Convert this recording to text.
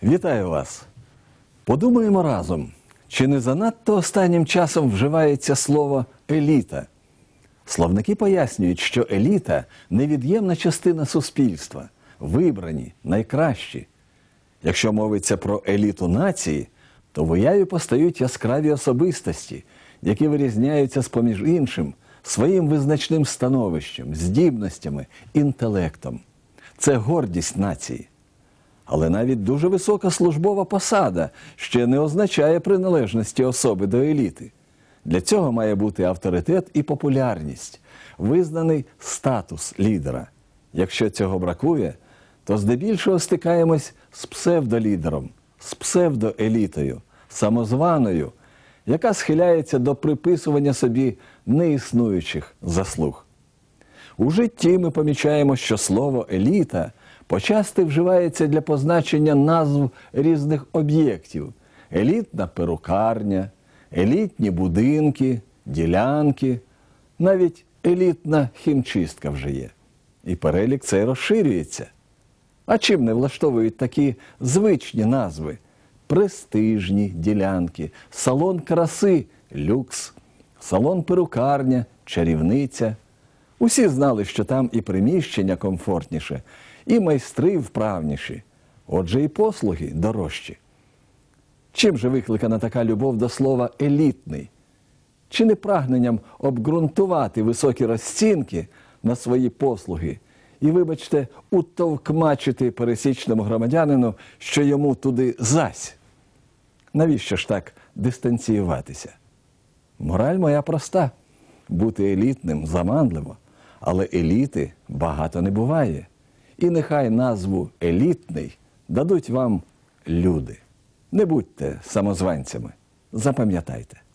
Вітаю вас! Подумаємо разом, чи не занадто останнім часом вживається слово «еліта»? Словники пояснюють, що еліта – невід'ємна частина суспільства, вибрані, найкращі. Якщо мовиться про еліту нації, то в уяві постають яскраві особистості, які вирізняються з-поміж іншим своїм визначним становищем, здібностями, інтелектом. Це гордість нації. Але навіть дуже висока службова посада ще не означає приналежності особи до еліти. Для цього має бути авторитет і популярність, визнаний статус лідера. Якщо цього бракує, то здебільшого стикаємось з псевдолідером, з псевдоелітою, самозваною, яка схиляється до приписування собі неіснуючих заслуг. У житті ми помічаємо, що слово «еліта» почасти вживається для позначення назв різних об'єктів. Елітна перукарня, елітні будинки, ділянки, навіть елітна хімчистка вже є. І перелік цей розширюється. А чим не влаштовують такі звичні назви? Престижні ділянки, салон краси – люкс, салон перукарня – чарівниця. Усі знали, що там і приміщення комфортніше, і майстри вправніші, отже і послуги дорожчі. Чим же викликана така любов до слова «елітний»? Чи не прагненням обґрунтувати високі розцінки на свої послуги і, вибачте, утовкмачити пересічному громадянину, що йому туди зась? Навіщо ж так дистанціюватися? Мораль моя проста. Бути елітним заманливо, але еліти багато не буває. І нехай назву «елітний» дадуть вам люди. Не будьте самозванцями, запам'ятайте.